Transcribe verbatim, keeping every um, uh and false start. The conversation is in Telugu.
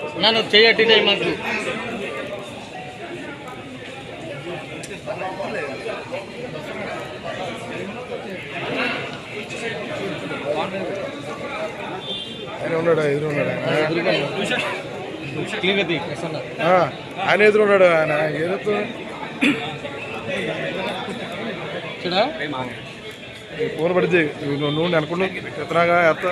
ನಾನು చేయటి టైం మాకు ఆయన ఉన్నాడు ఎదురు ఉన్నాడు ఆయన ఎదురు ఉన్నాడు ఆయన ఏదో ఫోన్ పడితే నువ్వు అనుకున్నావు ఎత్తనాగా ఎత్త